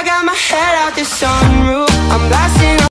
got my head out the sunroof, I'm blasting